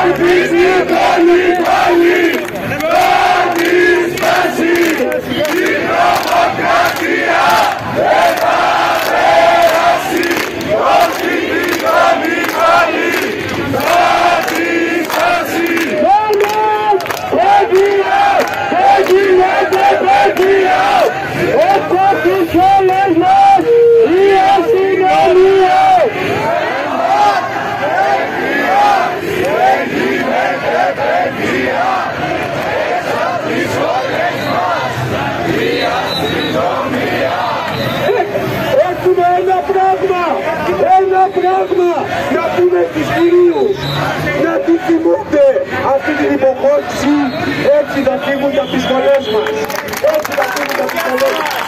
Να πούμε στους κυρίους να τη θυμούνται αυτή την υποχώρηση, έτσι θα φύγουν από τις σχολές μας, έτσι θα φύγουν από τις σχολές μας.